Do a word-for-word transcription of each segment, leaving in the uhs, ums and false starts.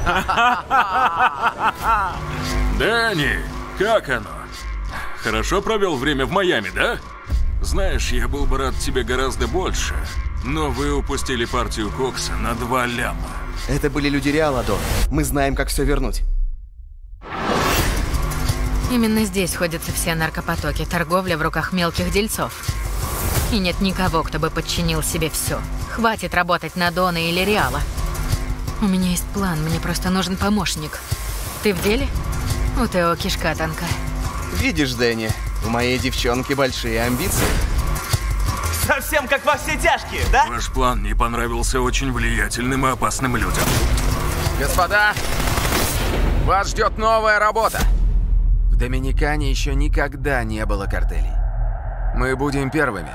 Дэнни, как оно? Хорошо провел время в Майами, да? Знаешь, я был бы рад тебе гораздо больше, но вы упустили партию кокса на два ляма. Это были люди Реала, Дон. Мы знаем, как все вернуть. Именно здесь ходятся все наркопотоки, торговля в руках мелких дельцов. И нет никого, кто бы подчинил себе все. Хватит работать на Дона или Реала. У меня есть план, мне просто нужен помощник. Ты в деле? У Тео кишка тонка. Видишь, Дэнни, у моей девчонки большие амбиции. Совсем как во все тяжкие, да? Ваш план не понравился очень влиятельным и опасным людям. Господа, вас ждет новая работа. В Доминикане еще никогда не было картелей. Мы будем первыми.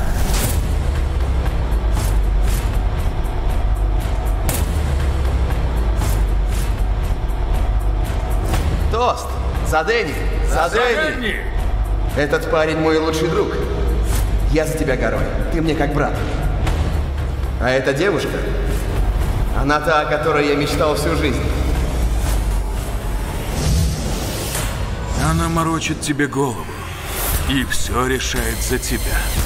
Тост! За Дэнни! За, За Дэнни! Дэнни! Этот парень мой лучший друг. Я за тебя горой. Ты мне как брат. А эта девушка, она та, о которой я мечтал всю жизнь. Она морочит тебе голову и все решает за тебя.